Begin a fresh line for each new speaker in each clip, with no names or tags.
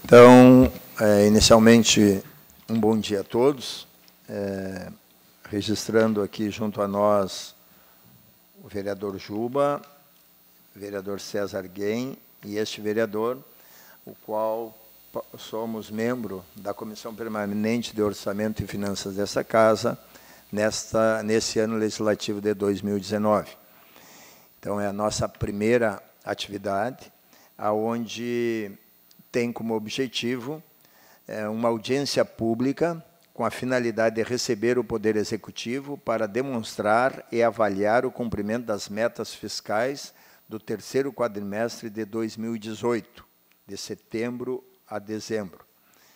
Então, inicialmente, um bom dia a todos. Registrando aqui junto a nós o vereador Juba, o vereador César Guem e este vereador, o qual somos membro da Comissão Permanente de Orçamento e Finanças dessa Casa, nesse ano legislativo de 2019. Então, é a nossa primeira atividade, onde tem como objetivo uma audiência pública com a finalidade de receber o Poder Executivo para demonstrar e avaliar o cumprimento das metas fiscais do terceiro quadrimestre de 2018, de setembro a dezembro.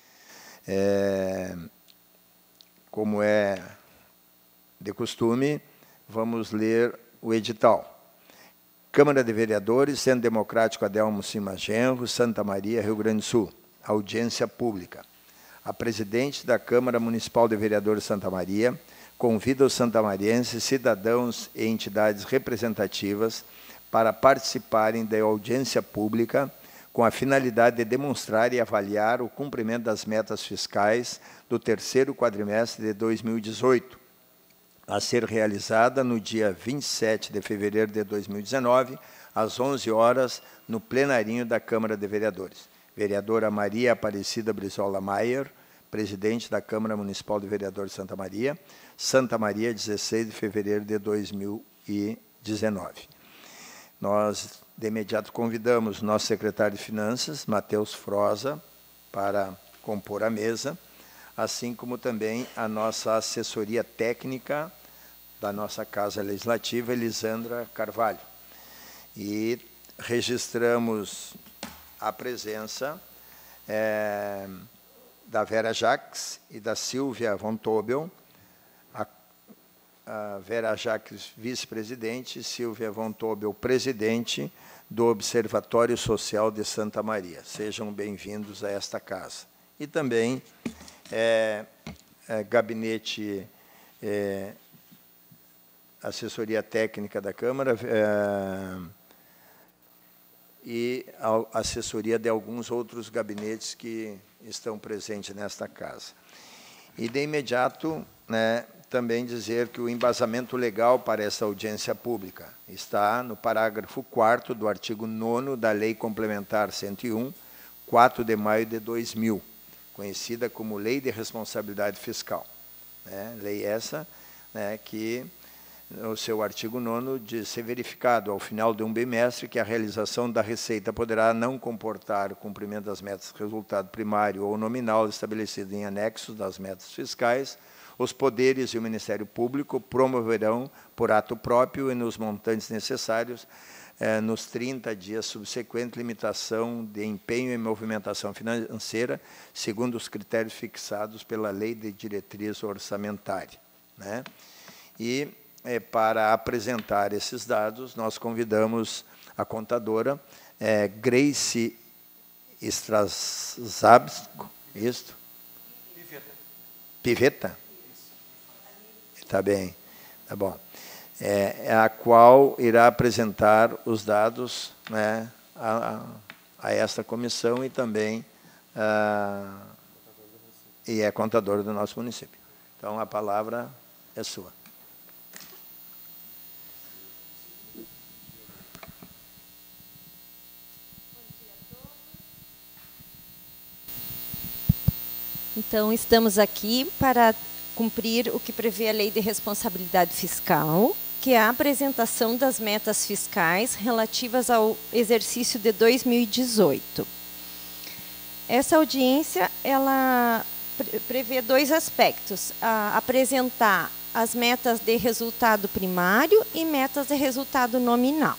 Como é de costume, vamos ler o edital. Câmara de Vereadores, Centro Democrático Adelmo Cima Genro, Santa Maria, Rio Grande do Sul. Audiência pública. A presidente da Câmara Municipal de Vereadores Santa Maria convida os santamarienses, cidadãos e entidades representativas para participarem da audiência pública com a finalidade de demonstrar e avaliar o cumprimento das metas fiscais do terceiro quadrimestre de 2018, a ser realizada no dia 27 de fevereiro de 2019, às 11 horas, no plenarinho da Câmara de Vereadores. Vereadora Maria Aparecida Brizola Maier, presidente da Câmara Municipal de Vereadores Santa Maria, 16 de fevereiro de 2019. Nós, de imediato, convidamos o nosso secretário de Finanças, Matheus Froza, para compor a mesa, assim como também a nossa assessoria técnica da nossa Casa Legislativa, Elisandra Carvalho. E registramos a presença da Vera Jacques e da Silvia von Tobel, a Vera Jacques, vice-presidente, e Silvia von Tobel, presidente do Observatório Social de Santa Maria. Sejam bem-vindos a esta casa. E também gabinete, assessoria técnica da Câmara e a assessoria de alguns outros gabinetes que estão presentes nesta casa. E, de imediato, também dizer que o embasamento legal para essa audiência pública está no parágrafo 4º do artigo 9º da Lei Complementar 101, 4 de maio de 2000, conhecida como Lei de Responsabilidade Fiscal. Lei essa que, no seu artigo 9º, diz ser verificado ao final de um bimestre que a realização da receita poderá não comportar o cumprimento das metas de resultado primário ou nominal estabelecido em anexos das metas fiscais. Os poderes e o Ministério Público promoverão, por ato próprio e nos montantes necessários, nos 30 dias subsequentes, limitação de empenho e movimentação financeira, segundo os critérios fixados pela Lei de Diretriz Orçamentária. E, para apresentar esses dados, nós convidamos a contadora Grace Strasabsko, isto? Pivetta? Está bem, tá bom. A qual irá apresentar os dados a esta comissão e também é contadora do nosso município. Então, a palavra é sua.
Então, estamos aqui para cumprir o que prevê a Lei de Responsabilidade Fiscal, que é a apresentação das metas fiscais relativas ao exercício de 2018. Essa audiência, ela prevê dois aspectos: apresentar as metas de resultado primário e metas de resultado nominal.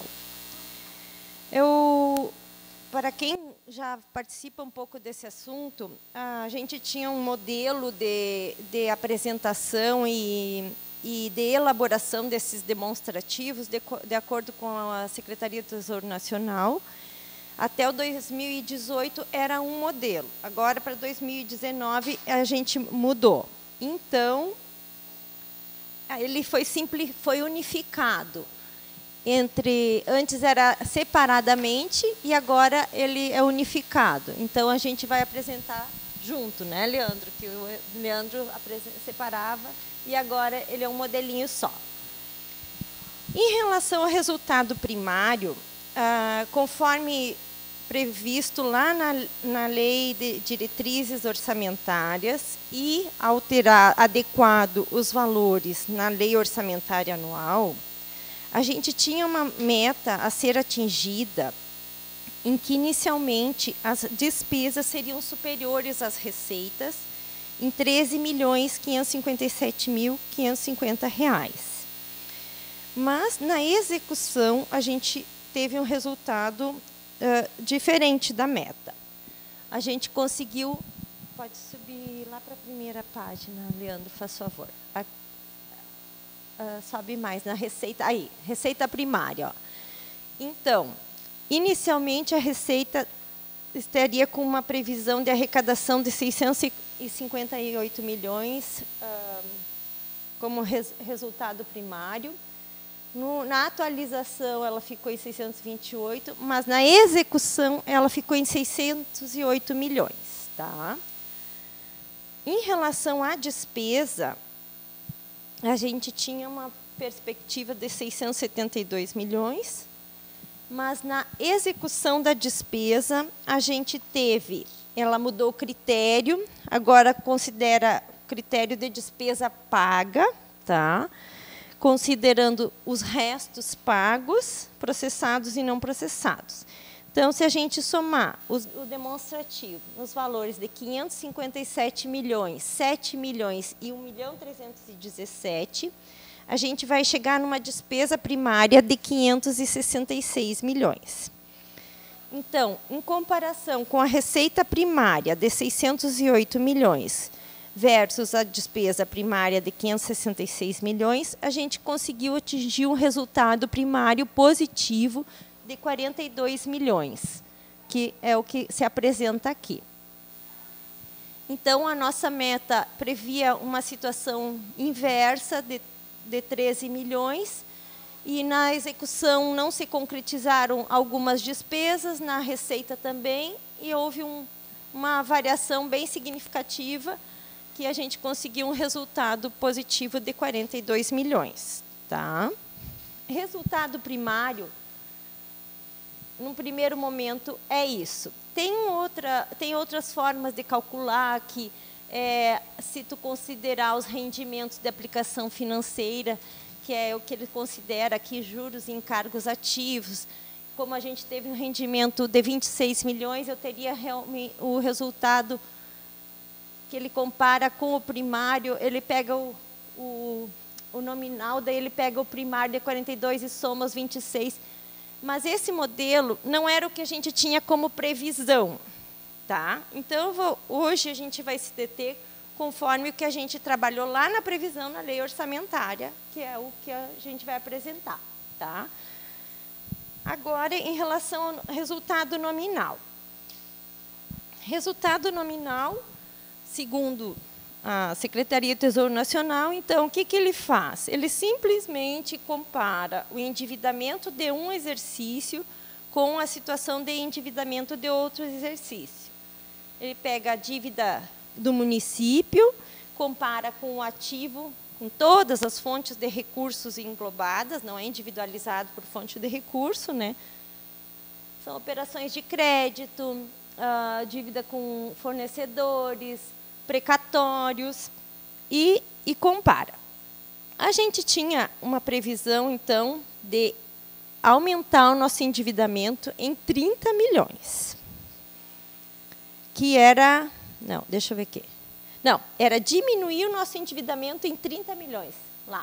Para quem já participa um pouco desse assunto, a gente tinha um modelo de apresentação e de elaboração desses demonstrativos de acordo com a Secretaria do Tesouro Nacional. Até o 2018 era um modelo. Agora, para 2019, a gente mudou. Então, ele foi unificado. antes era separadamente e agora ele é unificado. Então, a gente vai apresentar junto, né, Leandro? Que o Leandro separava e agora ele é um modelinho só. Em relação ao resultado primário, conforme previsto lá na Lei de Diretrizes Orçamentárias e adequado os valores na Lei Orçamentária Anual, a gente tinha uma meta a ser atingida em que, inicialmente, as despesas seriam superiores às receitas em R$ 13.557.550. Mas, na execução, a gente teve um resultado diferente da meta. A gente conseguiu... Pode subir lá para a primeira página, Leandro, faz favor. Sobe mais na receita. Aí, receita primária. Ó. Então, inicialmente, a receita estaria com uma previsão de arrecadação de 658 milhões como resultado primário. Na atualização, ela ficou em 628, mas na execução, ela ficou em 608 milhões. Tá? Em relação à despesa, a gente tinha uma perspectiva de 672 milhões, mas na execução da despesa, a gente ela mudou o critério, agora considera critério de despesa paga, tá? Considerando os restos pagos, processados e não processados. Então, se a gente somar o demonstrativo nos valores de 557 milhões, 7 milhões e 1.317.000, a gente vai chegar numa despesa primária de 566 milhões. Então, em comparação com a receita primária de 608 milhões versus a despesa primária de 566 milhões, a gente conseguiu atingir um resultado primário positivo de 42 milhões, que é o que se apresenta aqui. Então, a nossa meta previa uma situação inversa de 13 milhões, e na execução não se concretizaram algumas despesas, na receita também, e houve uma variação bem significativa, que a gente conseguiu um resultado positivo de 42 milhões. Tá? Resultado primário, num primeiro momento, é isso. Tem outras formas de calcular, que se tu considerar os rendimentos de aplicação financeira, que é o que ele considera aqui juros e encargos ativos. Como a gente teve um rendimento de 26 milhões, eu teria realmente o resultado que ele compara com o primário, ele pega o nominal, daí ele pega o primário de 42 e soma os 26. Mas esse modelo não era o que a gente tinha como previsão. Tá? Então, hoje a gente vai se deter conforme o que a gente trabalhou lá na previsão, na lei orçamentária, que é o que a gente vai apresentar. Tá? Agora, em relação ao resultado nominal. Resultado nominal, segundo a Secretaria do Tesouro Nacional, então, o que ele faz? Ele simplesmente compara o endividamento de um exercício com a situação de endividamento de outro exercício. Ele pega a dívida do município, compara com o ativo, com todas as fontes de recursos englobadas, não é individualizado por fonte de recurso, né? São operações de crédito, dívida com fornecedores, precatórios, e compara. A gente tinha uma previsão, então, de aumentar o nosso endividamento em 30 milhões. Que era... Não, deixa eu ver aqui. Não, era diminuir o nosso endividamento em 30 milhões, lá.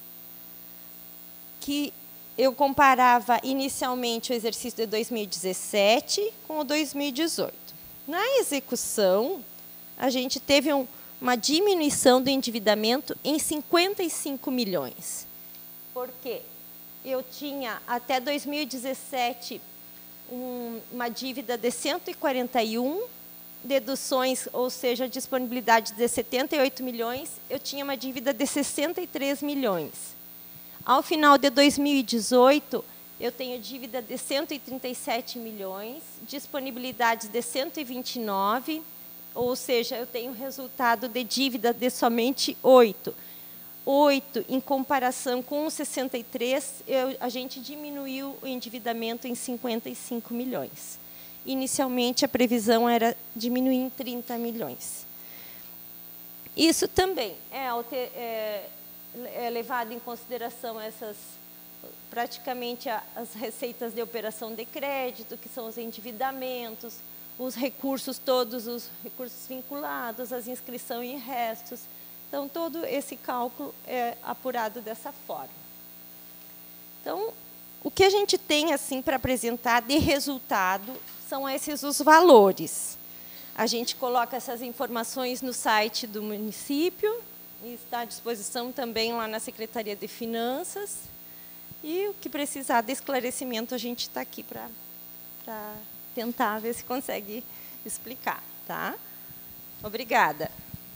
Que eu comparava inicialmente o exercício de 2017 com o 2018. Na execução, a gente teve uma diminuição do endividamento em 55 milhões. Por quê? Eu tinha, até 2017, uma dívida de 141, deduções, ou seja, disponibilidade de 78 milhões, eu tinha uma dívida de 63 milhões. Ao final de 2018, eu tenho dívida de 137 milhões, disponibilidades de 129, ou seja, eu tenho resultado de dívida de somente 8. 8, em comparação com os 63, a gente diminuiu o endividamento em 55 milhões. Inicialmente, a previsão era diminuir em 30 milhões. Isso também é levado em consideração praticamente as receitas de operação de crédito, que são os endividamentos, os recursos, todos os recursos vinculados, as inscrições e restos. Então, todo esse cálculo é apurado dessa forma. Então, o que a gente tem assim para apresentar de resultado são esses os valores. A gente coloca essas informações no site do município, e está à disposição também lá na Secretaria de Finanças. E o que precisar de esclarecimento, a gente está aqui para tentar ver se consegue explicar. Tá? Obrigada.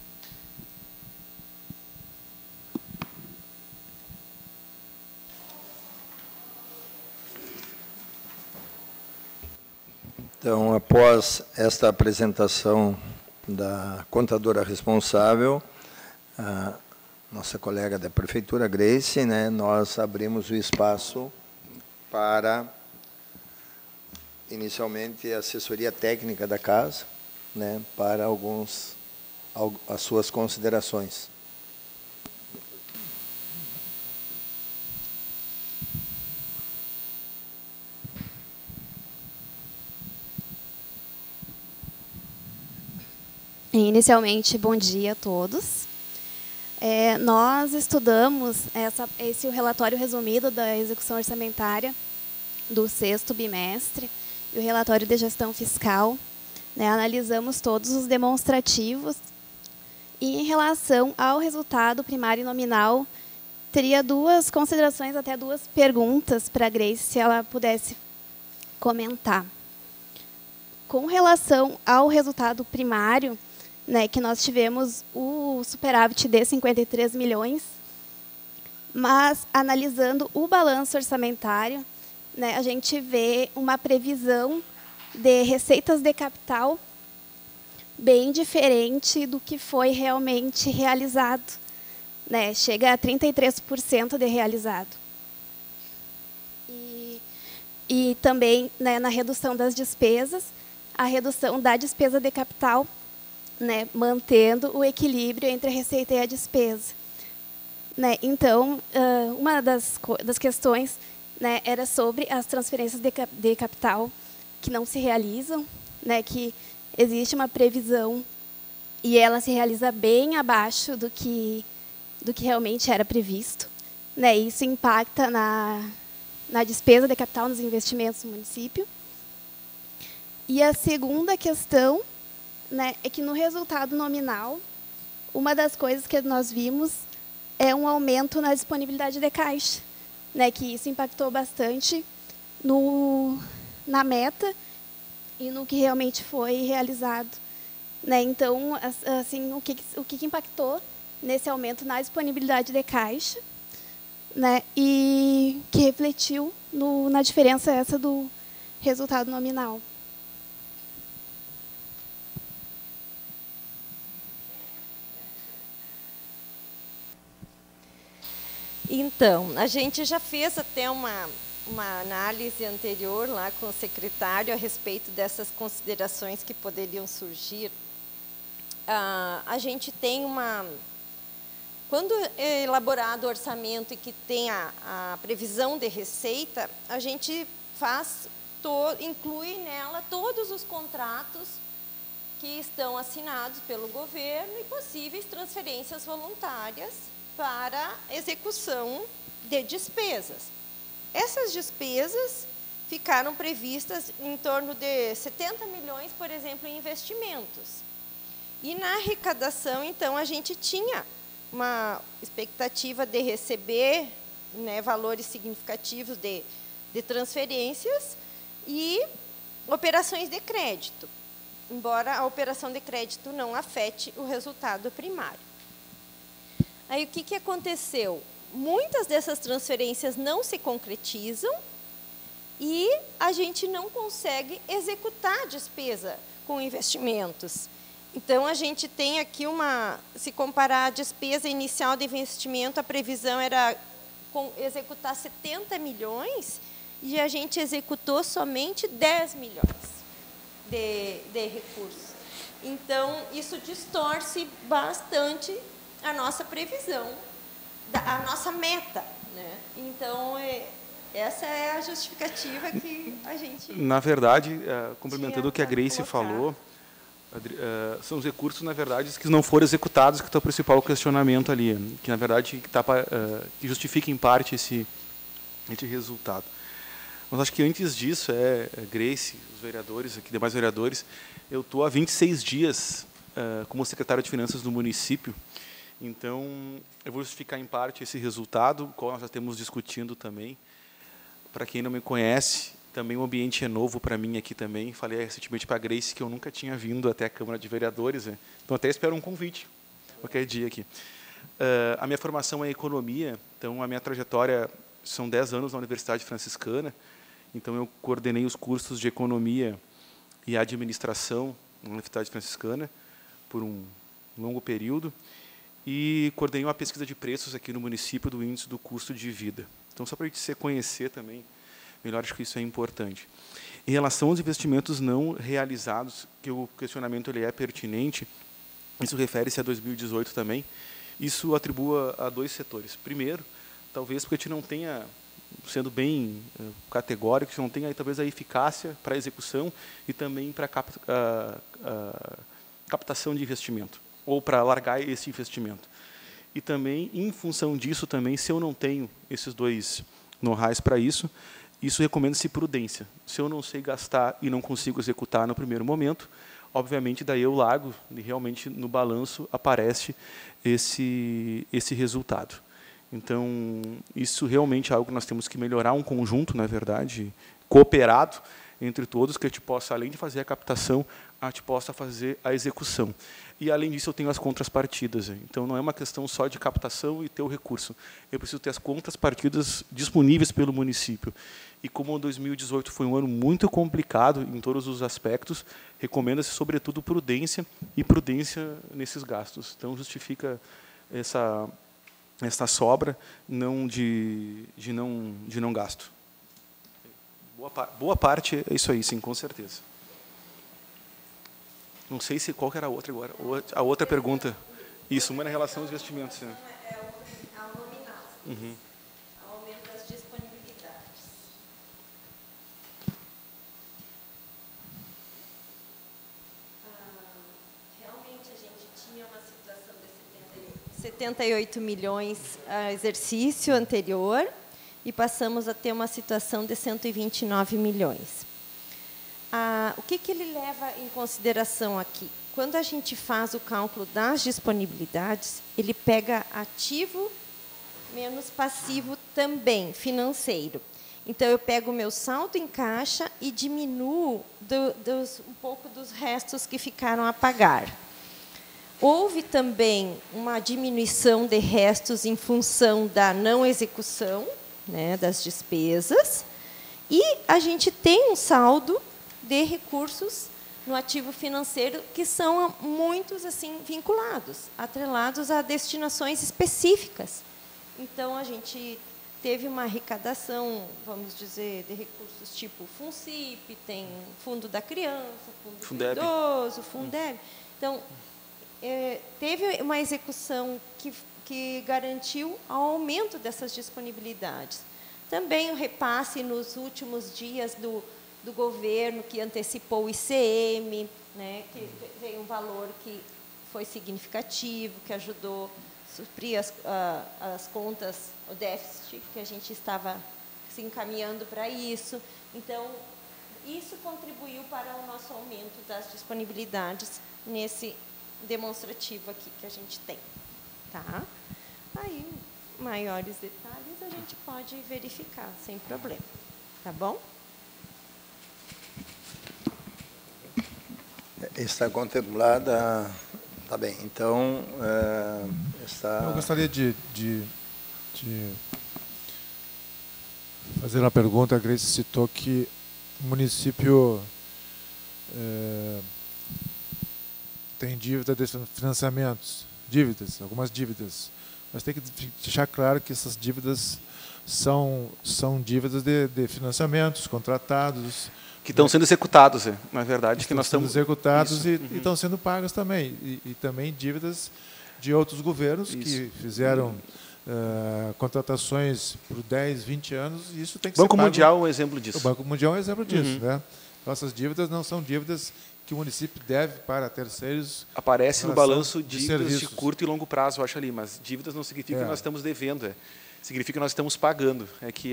Então, após esta apresentação da contadora responsável, a nossa colega da Prefeitura, Grace, nós abrimos o espaço para, inicialmente, a assessoria técnica da casa, para as suas considerações.
Inicialmente, bom dia a todos. Nós estudamos esse relatório resumido da execução orçamentária do 6º bimestre e o relatório de gestão fiscal. Analisamos todos os demonstrativos e, em relação ao resultado primário e nominal, teria duas considerações, até duas perguntas para a Grace, se ela pudesse comentar. Com relação ao resultado primário, que nós tivemos o superávit de 53 milhões, mas, analisando o balanço orçamentário, a gente vê uma previsão de receitas de capital bem diferente do que foi realmente realizado. Chega a 33% de realizado. E também, na redução das despesas, a redução da despesa de capital, mantendo o equilíbrio entre a receita e a despesa. Então, uma das questões era sobre as transferências de capital que não se realizam, que existe uma previsão e ela se realiza bem abaixo do que realmente era previsto. Isso impacta na despesa de capital nos investimentos do município. E a segunda questão é que, no resultado nominal, uma das coisas que nós vimos é um aumento na disponibilidade de caixa, que isso impactou bastante na meta e no que realmente foi realizado. Então, assim, o que impactou nesse aumento na disponibilidade de caixa, e que refletiu na diferença essa do resultado nominal.
Então, a gente já fez até uma análise anterior lá com o secretário a respeito dessas considerações que poderiam surgir. A gente tem quando é elaborado o orçamento e que tem a previsão de receita, a gente inclui nela todos os contratos que estão assinados pelo governo e possíveis transferências voluntárias para execução de despesas. Essas despesas ficaram previstas em torno de 70 milhões, por exemplo, em investimentos. E na arrecadação, então, a gente tinha uma expectativa de receber valores significativos de transferências e operações de crédito, embora a operação de crédito não afete o resultado primário. Aí, o que aconteceu? muitas dessas transferências não se concretizam e a gente não consegue executar a despesa com investimentos. Então, a gente tem aqui se comparar a despesa inicial de investimento, a previsão era executar 70 milhões e a gente executou somente 10 milhões de recursos. Então, isso distorce bastante a nossa previsão, a nossa meta, né? Então, essa é a justificativa que a gente...
Na verdade, complementando o que a Grace falou, são os recursos, na verdade, que não foram executados, que está o principal questionamento ali, que, na verdade, que justifica, em parte, esse resultado. Mas acho que, antes disso, Grace, os vereadores, aqui, demais vereadores, eu estou há 26 dias como secretário de Finanças do município, então, eu vou justificar, em parte, esse resultado, o qual nós já estamos discutindo também. Para quem não me conhece, também o ambiente é novo para mim aqui também. Falei recentemente para a Grace que eu nunca tinha vindo até a Câmara de Vereadores, né? Então até espero um convite qualquer dia aqui. A minha formação é economia, então a minha trajetória são 10 anos na Universidade Franciscana. Então eu coordenei os cursos de economia e administração na Universidade Franciscana por um longo período e coordenei uma pesquisa de preços aqui no município do índice do custo de vida. Então, só para a gente se conhecer também melhor, acho que isso é importante. Em relação aos investimentos não realizados, que o questionamento ele é pertinente, isso refere-se a 2018 também, isso atribua a 2 setores. Primeiro, talvez porque a gente não tenha, sendo bem categórico, a gente não tenha talvez a eficácia para a execução e também para a captação de investimento, ou para largar esse investimento. E também, em função disso, também, se eu não tenho esses 2 know-hows para isso recomenda-se prudência. Se eu não sei gastar e não consigo executar no primeiro momento, obviamente, daí eu largo e realmente no balanço aparece esse resultado. Então, isso realmente é algo que nós temos que melhorar, um conjunto, na verdade, cooperado entre todos, que a gente possa, além de fazer a captação, a gente possa fazer a execução. E, além disso, eu tenho as contrapartidas. Então, não é uma questão só de captação e ter o recurso. Eu preciso ter as contrapartidas disponíveis pelo município. E, como 2018 foi um ano muito complicado em todos os aspectos, recomenda-se, sobretudo, prudência e prudência nesses gastos. Então, justifica essa sobra de não gasto. Boa parte é isso aí, sim, com certeza. Não sei se qual que era a outra agora. A outra pergunta. Isso, uma na relação aos investimentos. Né?
É ao nominal.
Uhum.
Aumento das disponibilidades. Realmente, a gente tinha uma situação de 78 milhões a exercício anterior e passamos a ter uma situação de 129 milhões. O que ele leva em consideração aqui? Quando a gente faz o cálculo das disponibilidades, ele pega ativo menos passivo também, financeiro. Então, eu pego o meu saldo em caixa e diminuo um pouco dos restos que ficaram a pagar. Houve também uma diminuição de restos em função da não execução, né, das despesas, e a gente tem um saldo de recursos no ativo financeiro que são muitos assim vinculados, atrelados a destinações específicas. Então, a gente teve uma arrecadação, vamos dizer, de recursos tipo FUNCIP, tem Fundo da Criança, Fundo do Idoso, Fundeb. Então, teve uma execução que garantiu o aumento dessas disponibilidades. Também o repasse nos últimos dias do governo, que antecipou o ICM, né, que veio um valor que foi significativo, que ajudou a suprir as contas, o déficit, que a gente estava se encaminhando para isso. Então, isso contribuiu para o nosso aumento das disponibilidades nesse demonstrativo aqui que a gente tem. Tá? Aí, maiores detalhes a gente pode verificar, sem problema. Tá bom?
Está contemplada... Tá bem, então... está...
Eu gostaria de fazer uma pergunta. A Grace citou que o município tem dívida de financiamentos, algumas dívidas, mas tem que deixar claro que essas dívidas são dívidas de financiamentos contratados,
que estão sendo executados, na verdade, que nós
estamos executados e estão sendo pagos também, e também dívidas de outros governos que fizeram contratações por 10, 20 anos, e isso tem que ser pago.
Banco Mundial é um exemplo disso.
O Banco Mundial é um exemplo disso, né? Nossas dívidas não são dívidas que o município deve para terceiros.
Aparece no balanço dívidas
de
curto e longo prazo, eu acho ali, mas dívidas não significa que nós estamos devendo, significa que nós estamos pagando. É que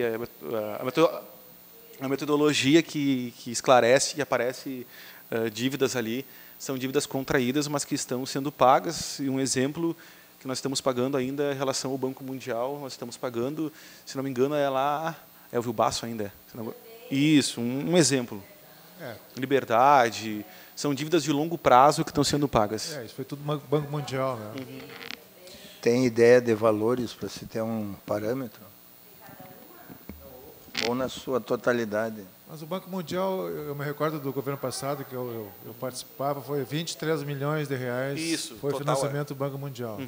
a metodologia que esclarece e aparece dívidas ali são dívidas contraídas, mas que estão sendo pagas, e um exemplo que nós estamos pagando ainda em relação ao Banco Mundial, nós estamos pagando, se não me engano, é o Vilbaço ainda. Isso, um exemplo. Liberdade, são dívidas de longo prazo que estão sendo pagas.
Isso foi tudo Banco Mundial, né?
Tem ideia de valores para se ter um parâmetro? Ou na sua totalidade?
Mas o Banco Mundial, eu me recordo do governo passado que eu participava, foi 23 milhões de reais.
Isso,
foi
total,
financiamento do Banco Mundial.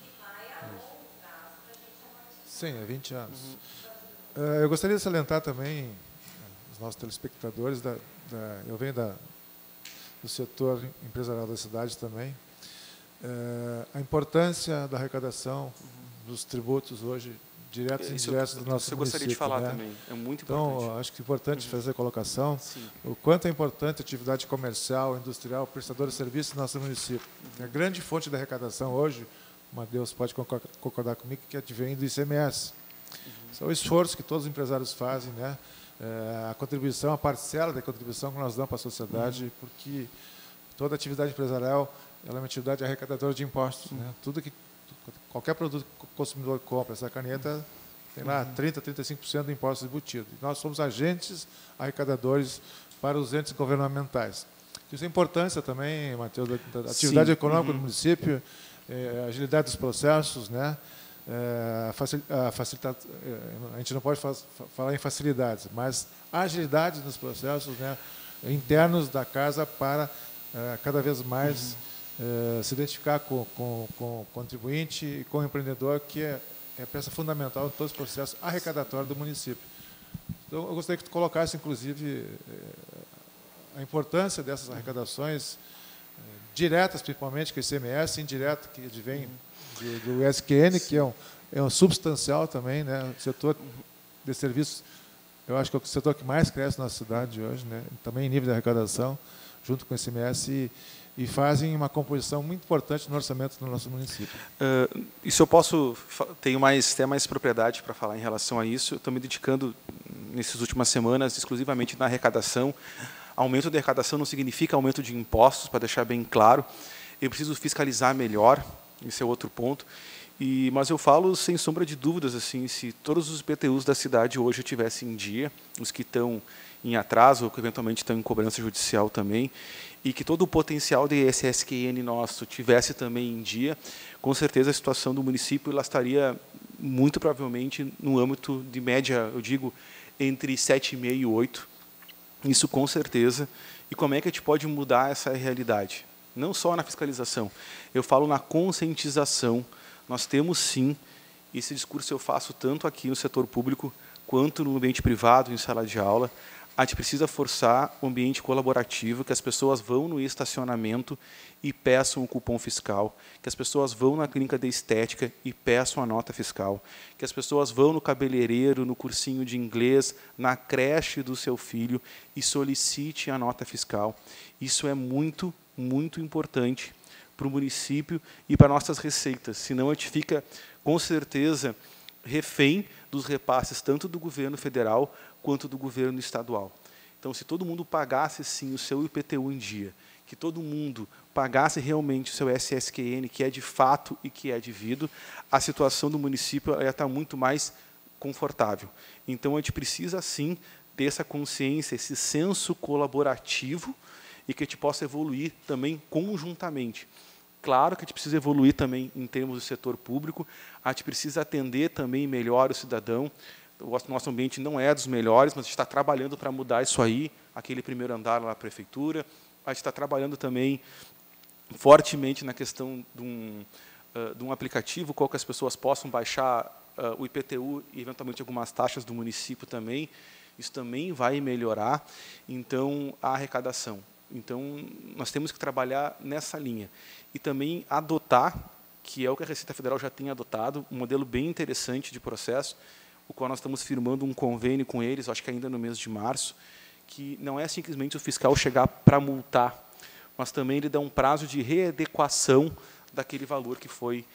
Sim, 20 anos. Eu gostaria de salientar também os nossos telespectadores, eu venho do setor empresarial da cidade também, a importância da arrecadação dos tributos hoje, diretos e indiretos do nosso município. Eu
gostaria de falar também, é muito importante.
Então, acho que é importante fazer a colocação, o quanto é importante a atividade comercial, industrial, prestadora de serviços no nosso município. A grande fonte da arrecadação hoje, o Matheus pode concordar comigo, que advém do ICMS. São o esforço que todos os empresários fazem, né? A contribuição, a parcela da contribuição que nós damos para a sociedade, porque toda atividade empresarial ela é uma atividade arrecadadora de impostos. Né? Qualquer produto que o consumidor compra, essa caneta tem lá 30%, 35% do imposto embutido. Nós somos agentes arrecadadores para os entes governamentais. Isso é importância também, Matheus, da atividade econômica do município, a agilidade dos processos, né? A gente não pode falar em facilidades, mas a agilidade nos processos, né, internos da casa para cada vez mais se identificar com o contribuinte e com o empreendedor, que é peça fundamental em todos os processos arrecadatórios do município. Então, eu gostaria que tu colocasse, inclusive, a importância dessas arrecadações diretas, principalmente, que é o ICMS, indireto, que advém do SQN, que é um substancial também, né? O setor de serviços, eu acho que é o setor que mais cresce na cidade hoje, né? Também em nível de arrecadação, junto com o ICMS, e fazem uma composição muito importante no orçamento do nosso município.
Isso eu tenho até mais propriedade para falar em relação a isso. Eu estou me dedicando, nessas últimas semanas, exclusivamente na arrecadação. Aumento de arrecadação não significa aumento de impostos, para deixar bem claro. Eu preciso fiscalizar melhor, esse é outro ponto. Mas eu falo sem sombra de dúvidas, assim, se todos os IPTUs da cidade hoje estivessem em dia, os que estão em atraso, ou que eventualmente estão em cobrança judicial também, e que todo o potencial de SSQN nosso tivesse também em dia, com certeza a situação do município ela estaria muito provavelmente no âmbito de média, eu digo, entre 7,5 e 8. Isso com certeza. E como é que a gente pode mudar essa realidade? Não só na fiscalização, eu falo na conscientização. Nós temos, sim, esse discurso eu faço tanto aqui no setor público, quanto no ambiente privado, em sala de aula. A gente precisa forçar o ambiente colaborativo, que as pessoas vão no estacionamento e peçam o cupom fiscal, que as pessoas vão na clínica de estética e peçam a nota fiscal, que as pessoas vão no cabeleireiro, no cursinho de inglês, na creche do seu filho e solicite a nota fiscal. Isso é muito, muito importante para o município e para nossas receitas, senão a gente fica, com certeza, refém dos repasses tanto do governo federal quanto do governo estadual. Então, se todo mundo pagasse, sim, o seu IPTU em dia, que todo mundo pagasse realmente o seu SSQN, que é de fato e que é devido, a situação do município ia estar muito mais confortável. Então, a gente precisa, sim, ter essa consciência, esse senso colaborativo, e que a gente possa evoluir também conjuntamente. claro que a gente precisa evoluir também em termos do setor público, a gente precisa atender também melhor o cidadão. O nosso ambiente não é dos melhores, mas a gente está trabalhando para mudar isso aí, aquele primeiro andar lá na prefeitura. A gente está trabalhando também fortemente na questão de um aplicativo, qual que as pessoas possam baixar o IPTU e, eventualmente, algumas taxas do município também. Isso também vai melhorar, então, a arrecadação. Então, nós temos que trabalhar nessa linha. E também adotar, que é o que a Receita Federal já tem adotado, um modelo bem interessante de processo, o qual nós estamos firmando um convênio com eles, acho que ainda no mês de março, que não é simplesmente o fiscal chegar para multar, mas também ele dá um prazo de readequação daquele valor que foi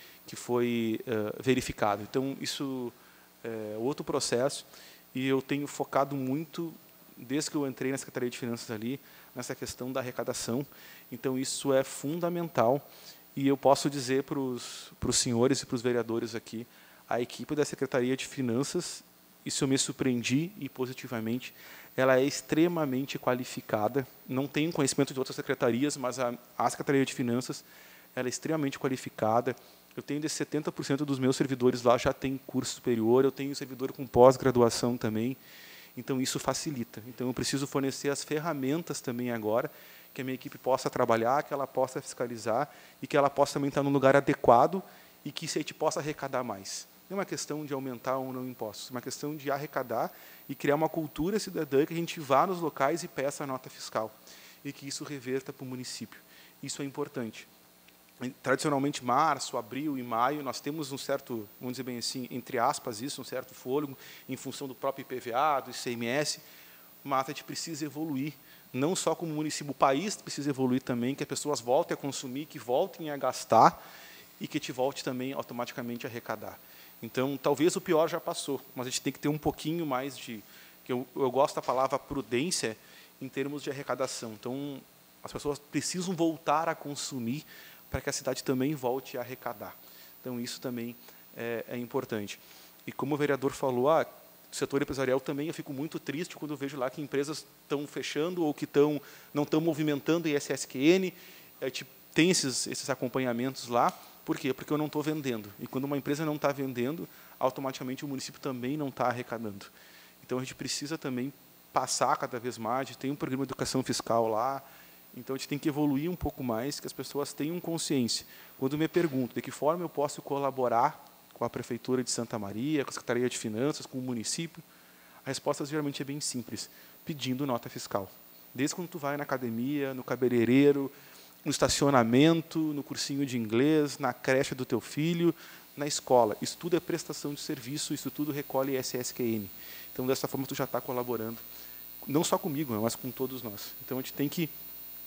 verificado. Então, isso é outro processo, e eu tenho focado muito, desde que eu entrei na Secretaria de Finanças ali, nessa questão da arrecadação. Então, isso é fundamental, e eu posso dizer para os senhores e para os vereadores aqui, a equipe da Secretaria de Finanças, isso eu me surpreendi, e positivamente, ela é extremamente qualificada. Não tenho conhecimento de outras secretarias, mas a Secretaria de Finanças ela é extremamente qualificada. Eu tenho de 70% dos meus servidores lá já tem curso superior, eu tenho servidor com pós-graduação também, então isso facilita. Então eu preciso fornecer as ferramentas também agora, que a minha equipe possa trabalhar, que ela possa fiscalizar e que ela possa também estar no lugar adequado e que a gente possa arrecadar mais. Não é uma questão de aumentar ou não impostos, é uma questão de arrecadar e criar uma cultura cidadã que a gente vá nos locais e peça a nota fiscal e que isso reverta para o município. Isso é importante. Tradicionalmente, março, abril e maio, nós temos um certo, vamos dizer bem assim, entre aspas, isso, um certo fôlego, em função do próprio IPVA, do ICMS, mas a gente precisa evoluir, não só como município, o país precisa evoluir também, que as pessoas voltem a consumir, que voltem a gastar e que te volte também automaticamente a arrecadar. Então, talvez o pior já passou, mas a gente tem que ter um pouquinho mais de... Que eu gosto da palavra prudência em termos de arrecadação. Então, as pessoas precisam voltar a consumir para que a cidade também volte a arrecadar. Então, isso também é importante. E como o vereador falou, o setor empresarial também, eu fico muito triste quando eu vejo lá que empresas estão fechando ou que não estão movimentando ISSQN. A gente tem esses acompanhamentos lá. Por quê? Porque eu não estou vendendo. E quando uma empresa não está vendendo, automaticamente o município também não está arrecadando. Então, a gente precisa também passar cada vez mais. A gente tem um programa de educação fiscal lá. Então, a gente tem que evoluir um pouco mais, que as pessoas tenham consciência. Quando me pergunto de que forma eu posso colaborar com a Prefeitura de Santa Maria, com a Secretaria de Finanças, com o município, a resposta geralmente é bem simples, pedindo nota fiscal. Desde quando tu vai na academia, no cabeleireiro, no estacionamento, no cursinho de inglês, na creche do teu filho, na escola. Isso tudo é prestação de serviço, isso tudo recolhe ISSQN. Então, dessa forma, tu já está colaborando, não só comigo, mas com todos nós. Então, a gente tem que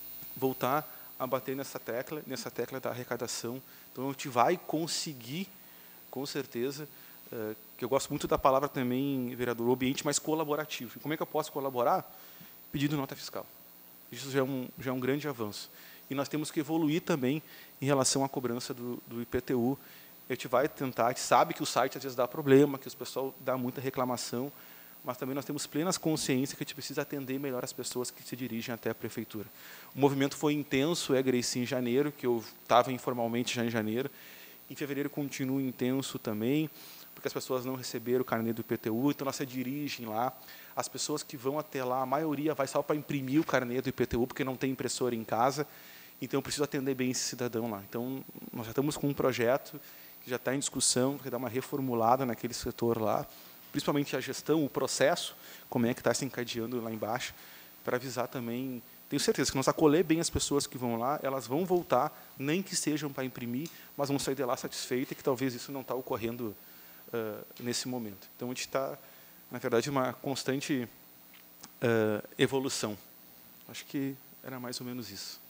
voltar a bater nessa tecla da arrecadação. Então, a gente vai conseguir, com certeza, que eu gosto muito da palavra também, vereador, o ambiente mais colaborativo. E como é que eu posso colaborar? Pedindo nota fiscal. Isso já é um grande avanço. E nós temos que evoluir também em relação à cobrança do IPTU. A gente vai tentar, a gente sabe que o site às vezes dá problema, que o pessoal dá muita reclamação, mas também nós temos plenas consciência que a gente precisa atender melhor as pessoas que se dirigem até a prefeitura. O movimento foi intenso, Grace, em janeiro, que eu estava informalmente já em janeiro. Em fevereiro continua intenso também, porque as pessoas não receberam o carnê do IPTU, então elas se dirigem lá. As pessoas que vão até lá, a maioria vai só para imprimir o carnê do IPTU, porque não tem impressora em casa. Então, eu preciso atender bem esse cidadão lá. Então, nós já estamos com um projeto que já está em discussão, para dar uma reformulada naquele setor lá, principalmente a gestão, o processo, como é que está se encadeando lá embaixo, para avisar também. Tenho certeza que nós acolher bem as pessoas que vão lá, elas vão voltar, nem que sejam para imprimir, mas vão sair de lá satisfeitas, e que talvez isso não está ocorrendo nesse momento. Então, a gente está, na verdade, uma constante evolução. Acho que era mais ou menos isso.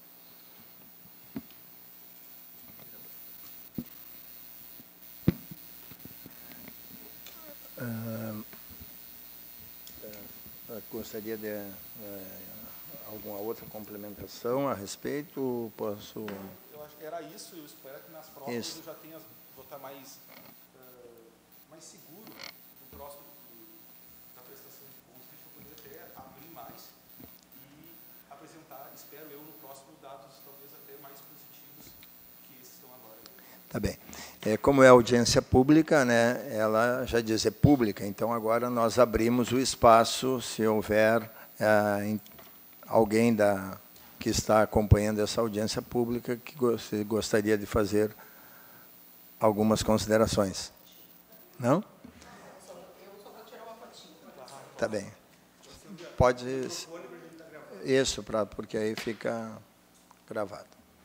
Gostaria de alguma outra complementação a respeito? Posso?
Eu acho que era isso. Eu espero que nas próximas eu já tenha, vou estar mais seguro no próximo da prestação de contas, a gente vai poder até abrir mais e apresentar, espero eu, no próximo dados talvez até mais positivos que
Tá bem. Como é audiência pública, né, ela já diz é pública, então agora nós abrimos o espaço, se houver alguém que está acompanhando essa audiência pública que gostaria de fazer algumas considerações. Não? Eu só vou tirar uma fotinha. Tá bem. Pode... Isso, porque aí fica gravado.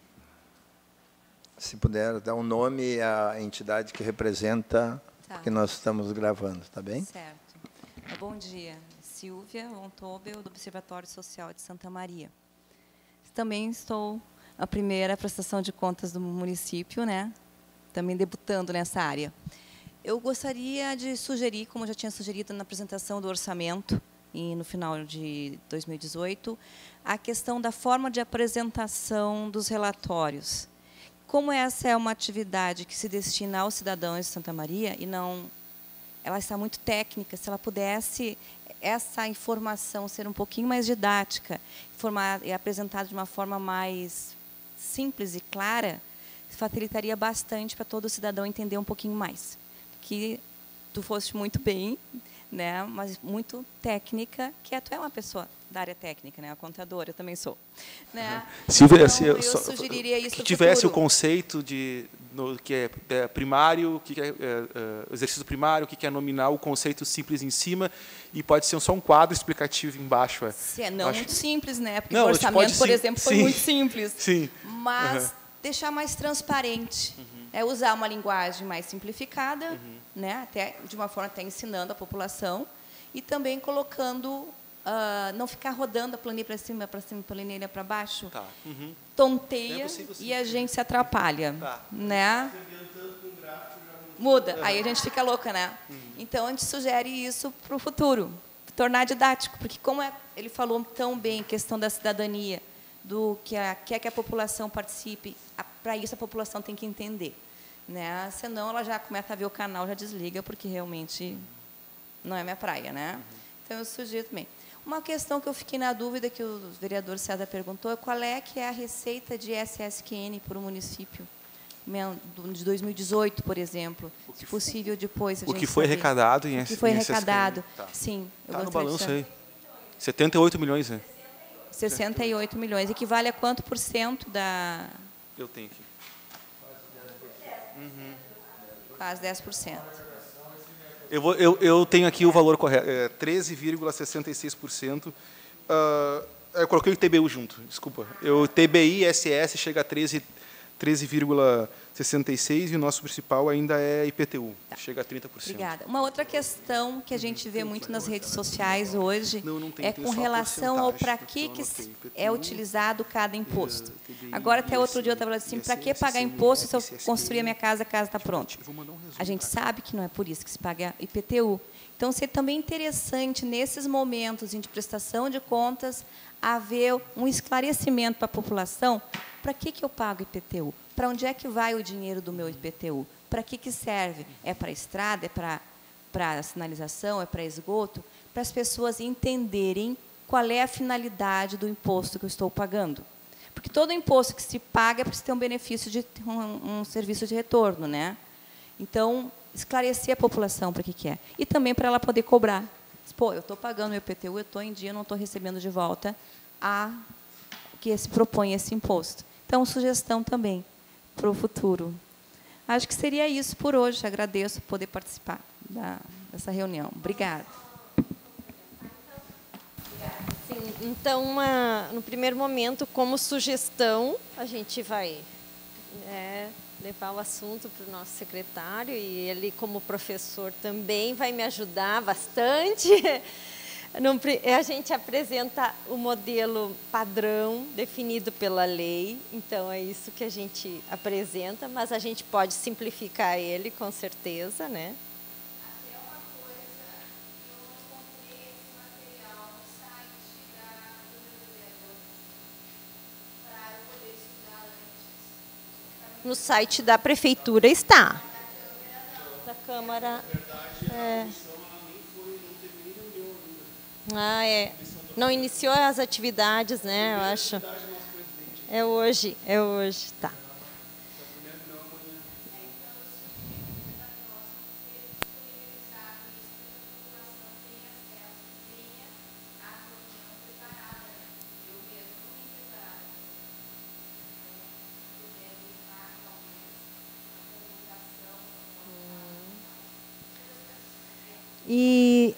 Se puder dar um nome e a entidade que representa, que nós estamos gravando, tá bem?
Certo. Bom dia. Silvia von Tobel, do Observatório Social de Santa Maria. Também estou na primeira prestação de contas do município, né? Também debutando nessa área. Eu gostaria de sugerir, como já tinha sugerido na apresentação do orçamento, e no final de 2018, a questão da forma de apresentação dos relatórios. Como essa é uma atividade que se destina aos cidadãos de Santa Maria, e não, ela está muito técnica, se ela pudesse, essa informação ser um pouquinho mais didática, e apresentada de uma forma mais simples e clara, facilitaria bastante para todo cidadão entender um pouquinho mais. Que tu foste muito bem, né, mas muito técnica, que tu é uma pessoa da área técnica, né, a contadora, eu também sou, né?
Silvia,
então, eu sugeriria isso
que tivesse
futuro.
o conceito que é primário, que é exercício primário, o que é nominal, o conceito simples em cima, e pode ser só um quadro explicativo embaixo.
Não muito simples, né? Porque
não,
o orçamento, por exemplo, foi
sim,
muito simples.
Sim.
Mas deixar mais transparente. Usar uma linguagem mais simplificada, né? Até, de uma forma até ensinando a população, e também colocando, não ficar rodando a planilha para cima, a planilha para baixo, tonteia, e a gente se atrapalha. Né? Muda, aí a gente fica louca, né? Então, a gente sugere isso para o futuro, tornar didático, porque como ele falou tão bem, questão da cidadania, do que quer que a população participe, para isso a população tem que entender. Né? Senão ela já começa a ver o canal, já desliga, porque realmente não é minha praia. Né? Então, eu sugiro também. Uma questão que eu fiquei na dúvida, que o vereador César perguntou, é qual é que é a receita de SSQN para o município, de 2018, por exemplo. Se possível, depois a gente
o que foi arrecadado em SSQN.
O que foi arrecadado, sim.
Está no balanço aí. 78 milhões, né?
68 milhões. Equivale a quanto por cento da...
Eu tenho aqui.
Quase 10%.
Eu tenho aqui o valor correto, 13,66%. Eu coloquei o TBU junto, desculpa. O TBI SS chega a 13,66% e o nosso principal ainda é IPTU, chega a 30%.
Obrigada. Uma outra questão que a gente vê muito nas redes sociais hoje é com relação ao para que é utilizado cada imposto. Agora, até outro dia eu estava assim, para que pagar imposto se eu construir a minha casa, a casa está pronta? A gente sabe que não é por isso que se paga IPTU. Então, seria também interessante, nesses momentos de prestação de contas, haver um esclarecimento para a população. Para que eu pago IPTU? Para onde é que vai o dinheiro do meu IPTU? Para que serve? É para estrada? É para sinalização? É para esgoto? Para as pessoas entenderem qual é a finalidade do imposto que eu estou pagando. Porque todo imposto que se paga é para ter um benefício de um serviço de retorno. Né? Então, esclarecer a população para que é. E também para ela poder cobrar. Pô, eu estou pagando meu IPTU, eu estou em dia, não estou recebendo de volta a que se propõe esse imposto. Então, sugestão também para o futuro. Acho que seria isso por hoje. Agradeço por poder participar dessa reunião. Obrigada.
Sim, então, no primeiro momento, como sugestão, a gente vai levar o assunto para o nosso secretário, e ele, como professor, também vai me ajudar bastante. A gente apresenta o modelo padrão definido pela lei, então é isso que a gente apresenta, mas a gente pode simplificar ele, com certeza, né?
Até uma coisa, eu encontrei esse material no site do vereador, para eu poder estudar antes.
No site da prefeitura está. Da Câmara. Não iniciou as atividades, né? Eu acho. É hoje, tá. E...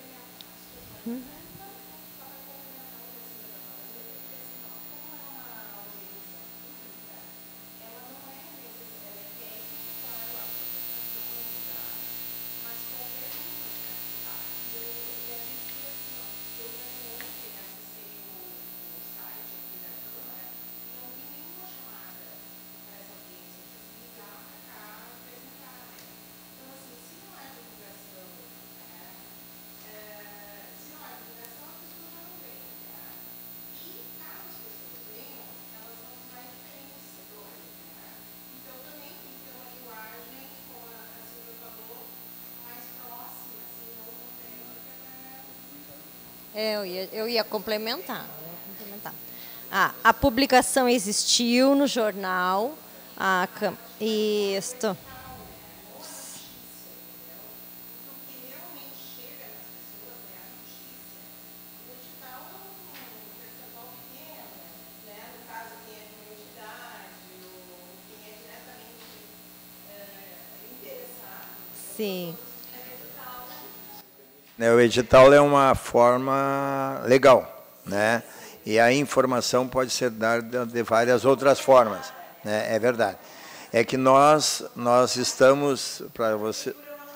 Eu ia complementar. A publicação existiu no jornal. Isto. Sim.
O edital é uma forma legal, né? E a informação pode ser dada de várias outras formas, né? É verdade. É que nós estamos para você.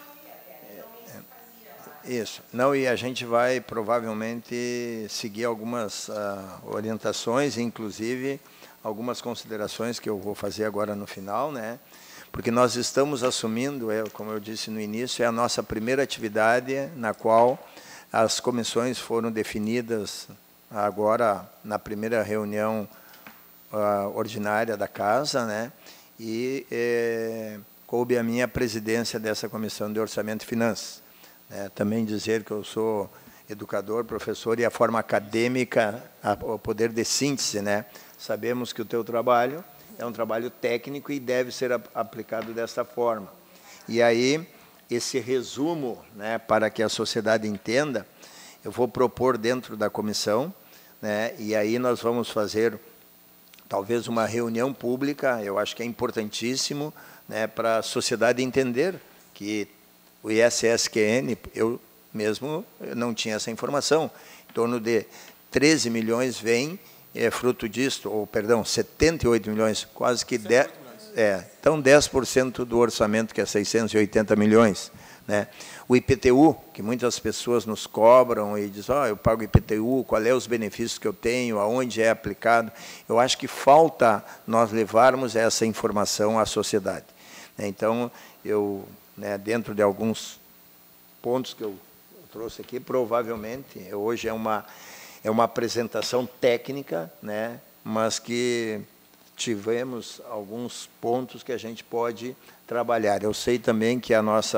Isso. Não, e a gente vai provavelmente seguir algumas orientações, inclusive algumas considerações que eu vou fazer agora no final, né? Porque nós estamos assumindo, como eu disse no início, é a nossa primeira atividade na qual as comissões foram definidas agora na primeira reunião ordinária da Casa, né? E coube a minha presidência dessa Comissão de Orçamento e Finanças. Também dizer que eu sou educador, professor, e a forma acadêmica, o poder de síntese, né? Sabemos que o teu trabalho é um trabalho técnico e deve ser aplicado desta forma. E aí, esse resumo, né, para que a sociedade entenda, eu vou propor dentro da comissão, né, e aí nós vamos fazer talvez uma reunião pública, eu acho que é importantíssimo, né, para a sociedade entender que o ISSQN, eu mesmo não tinha essa informação, em torno de 13 milhões vem fruto disto, ou, perdão, 78 milhões, quase que 10%, então 10% do orçamento, que é 680 milhões. Né? O IPTU, que muitas pessoas nos cobram e dizem, eu pago IPTU, qual é os benefícios que eu tenho, aonde é aplicado. Eu acho que falta nós levarmos essa informação à sociedade. Então, dentro de alguns pontos que eu trouxe aqui, provavelmente, hoje é uma apresentação técnica, né, mas que tivemos alguns pontos que a gente pode trabalhar. Eu sei também que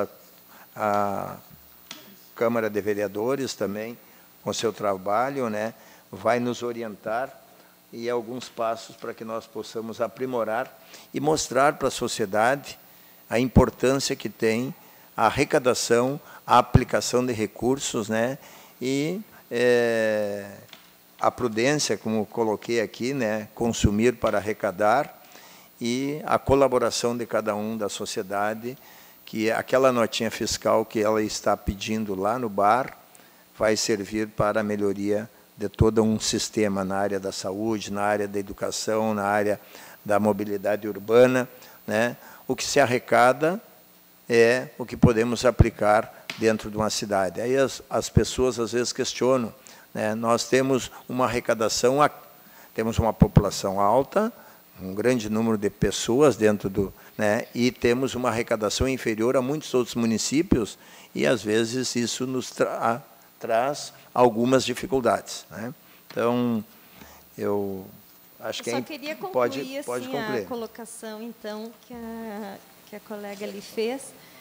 a Câmara de Vereadores também, com seu trabalho, né, vai nos orientar e alguns passos para que nós possamos aprimorar e mostrar para a sociedade a importância que tem a arrecadação, a aplicação de recursos, né, e a prudência, como coloquei aqui, né, consumir para arrecadar, e a colaboração de cada um da sociedade, que aquela notinha fiscal que ela está pedindo lá no bar vai servir para a melhoria de todo um sistema na área da saúde, na área da educação, na área da mobilidade urbana, né? O que se arrecada é o que podemos aplicar dentro de uma cidade. Aí as pessoas às vezes questionam, né? Nós temos uma arrecadação, temos uma população alta, um grande número de pessoas dentro do, né? E temos uma arrecadação inferior a muitos outros municípios e às vezes isso nos traz algumas dificuldades, né? Então, eu acho que
só queria concluir
pode
assim,
concluir
a colocação então que a colega ali fez,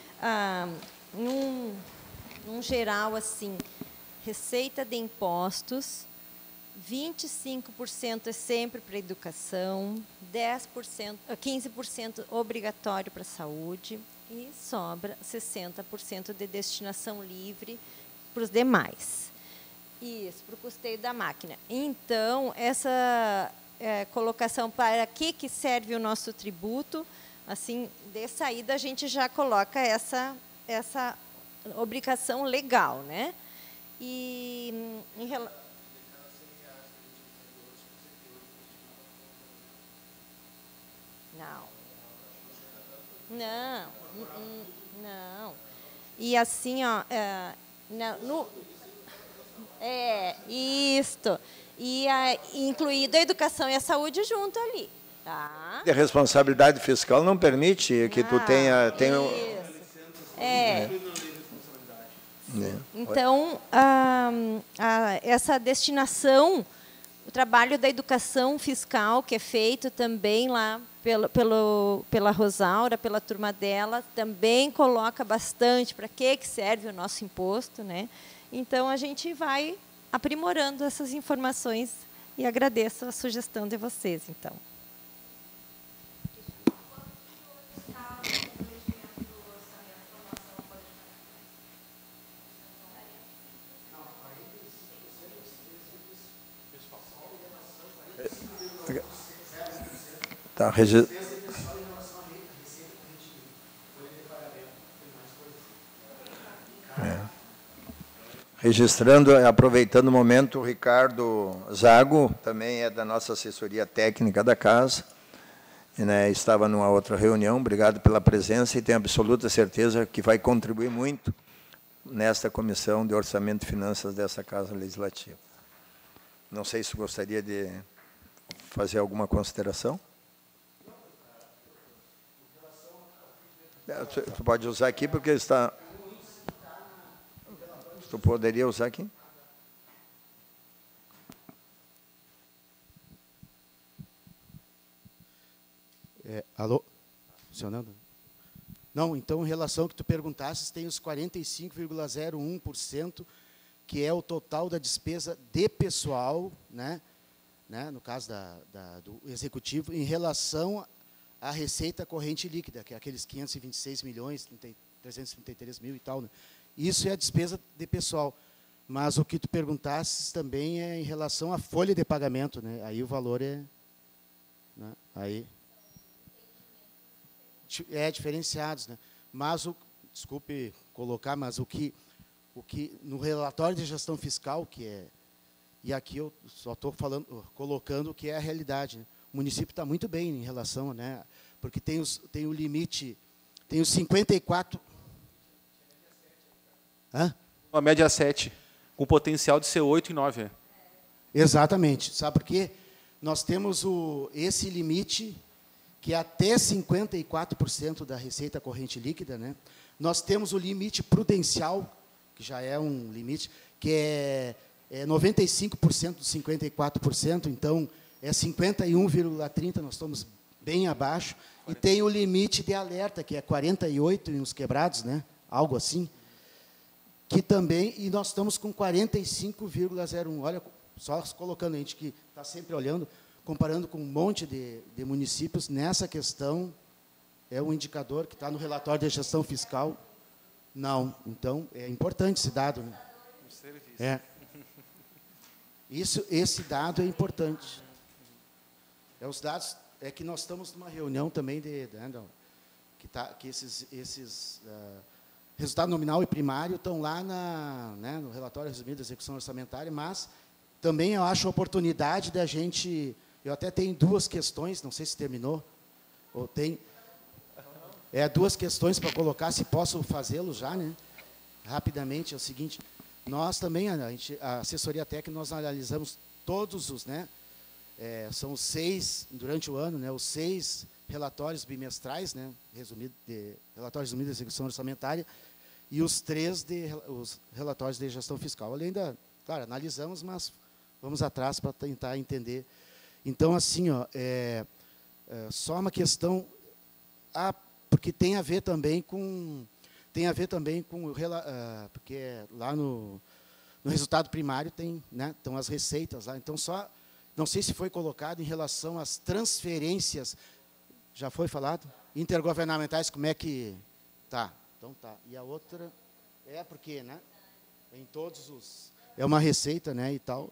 num geral assim, receita de impostos, 25% é sempre para a educação, 15% obrigatório para a saúde e sobra 60% de destinação livre para os demais. Isso, para o custeio da máquina. Então, essa colocação para que serve o nosso tributo, assim, de saída a gente já coloca essa obrigação legal, né? E em relação... Não, não. E assim, ó, isto. E incluído a educação e a saúde junto ali, tá?
A responsabilidade fiscal não permite que tu tenha
Então, essa destinação, o trabalho da educação fiscal que é feito também lá pela Rosaura, pela turma dela, também coloca bastante para que serve o nosso imposto, né? Então, a gente vai aprimorando essas informações e agradeço a sugestão de vocês, então.
Tá, registrando, aproveitando o momento, o Ricardo Zago, também é da nossa assessoria técnica da casa, né, estava numa outra reunião, obrigado pela presença e tenho absoluta certeza que vai contribuir muito nesta comissão de Orçamento e Finanças dessa Casa Legislativa. Não sei se gostaria de fazer alguma consideração. Tu pode usar aqui, porque está... Tu poderia usar aqui?
Alô? Funcionando? Não, então, em relação ao que tu perguntasses, tem os 45,01%, que é o total da despesa de pessoal, né, no caso do executivo, em relação à receita corrente líquida, que é aqueles 526 milhões, 333 mil e tal, né? Isso é a despesa de pessoal. Mas o que tu perguntasses também é em relação à folha de pagamento, né? Aí o valor é... Né? Aí... diferenciados, né? Mas, desculpe colocar, mas o que no relatório de gestão fiscal, que é... E aqui eu só estou colocando o que é a realidade, né? O município está muito bem em relação, né? Porque tem o limite, tem os 54...
Uma média 7, com potencial de ser 8 e 9.
Exatamente. Sabe por quê? Nós temos esse limite, que é até 54% da receita corrente líquida, né? Nós temos o limite prudencial, que já é um limite, que é 95% dos 54%, então é 51,30%, nós estamos bem abaixo. E tem o limite de alerta, que é 48 em uns quebrados, né? Algo assim. Que também, e nós estamos com 45,01. Olha, só colocando a gente que está sempre olhando, comparando com um monte de municípios, nessa questão, é um indicador que está no relatório de gestão fiscal. Não. Então, é importante esse dado, né? É. Esse dado é importante. Os dados, é que nós estamos numa reunião também que esses resultado nominal e primário estão lá no relatório resumido da execução orçamentária, mas também eu acho a oportunidade da gente... Eu até tenho duas questões, não sei se terminou, ou tem... duas questões para colocar, se posso fazê-lo já, né? Rapidamente, é o seguinte, nós também, a assessoria técnica, nós analisamos todos os, né? São os 6, durante o ano, né? Os 6 relatórios bimestrais, né? Relatórios resumidos da execução orçamentária, e os 3 os relatórios de gestão fiscal. Além claro, analisamos, mas vamos atrás para tentar entender. Então, assim, só uma questão, porque tem a ver também com porque lá no resultado primário tem, né, estão as receitas lá. Então, não sei se foi colocado em relação às transferências, já foi falado? Intergovernamentais, como é que tá? Então tá. E a outra porque, né? Em todos os é uma receita, né, e tal.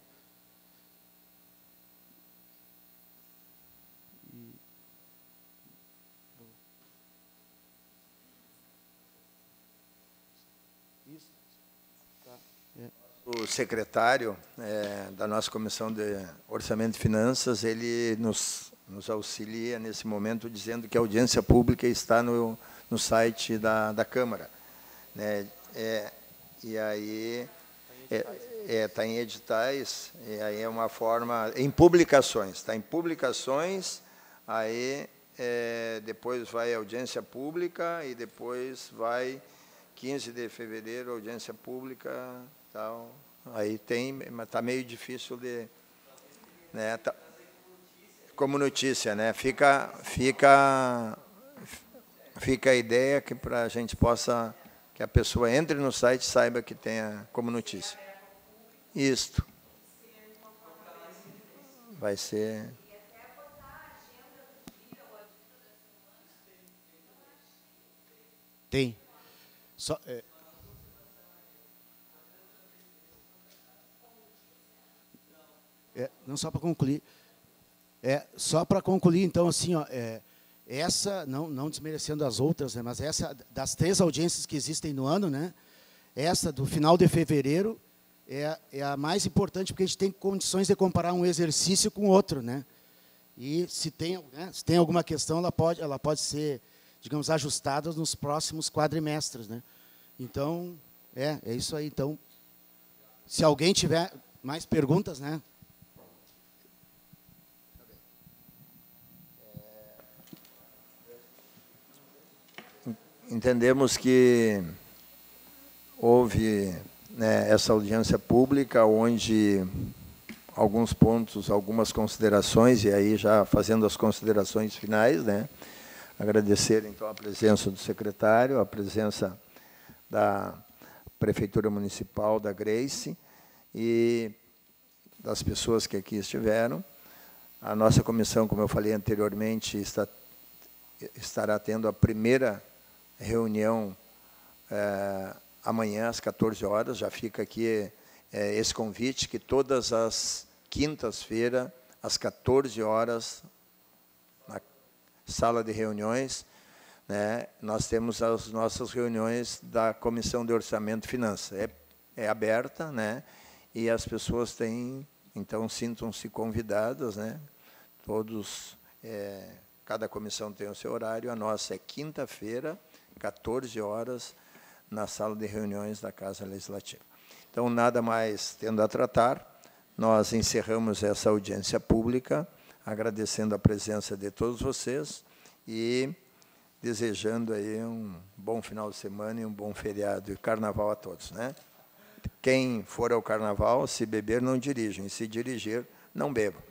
O secretário da nossa Comissão de Orçamento e Finanças, ele nos auxilia nesse momento, dizendo que a audiência pública está no site da Câmara, né? E aí está em editais, e aí é uma forma, em publicações, está em publicações, aí depois vai audiência pública, e depois vai 15 de fevereiro, audiência pública, tal. Aí tem, mas está meio difícil de... Né, tá, como notícia, né? Fica a ideia que para a gente possa, que a pessoa entre no site e saiba que tenha como notícia. Isto. Vai ser...
Tem. Só, não, só para concluir. Só para concluir, então, assim, ó, essa, não desmerecendo as outras, né, mas essa, das 3 audiências que existem no ano, né, essa do final de fevereiro é a mais importante, porque a gente tem condições de comparar um exercício com outro, né? E se tem alguma questão, ela pode ser, digamos, ajustada nos próximos quadrimestres, né? Então, é isso aí. Então, se alguém tiver mais perguntas, né?
Entendemos que houve, né, essa audiência pública, onde alguns pontos, algumas considerações, e aí já fazendo as considerações finais, né, agradecer, então, a presença do secretário, a presença da Prefeitura Municipal, da Grace, e das pessoas que aqui estiveram. A nossa comissão, como eu falei anteriormente, estará tendo a primeira reunião amanhã, às 14 horas. Já fica aqui esse convite, que todas as quintas-feiras, às 14 horas, na sala de reuniões, né, nós temos as nossas reuniões da Comissão de Orçamento e Finanças. É aberta, né, e as pessoas têm, então, sintam-se convidadas, né, todos, cada comissão tem o seu horário. A nossa é quinta-feira, 14 horas, na sala de reuniões da Casa Legislativa. Então, nada mais tendo a tratar, nós encerramos essa audiência pública, agradecendo a presença de todos vocês e desejando aí um bom final de semana e um bom feriado e carnaval a todos, né? Quem for ao carnaval, se beber, não dirijam, e se dirigir, não bebam.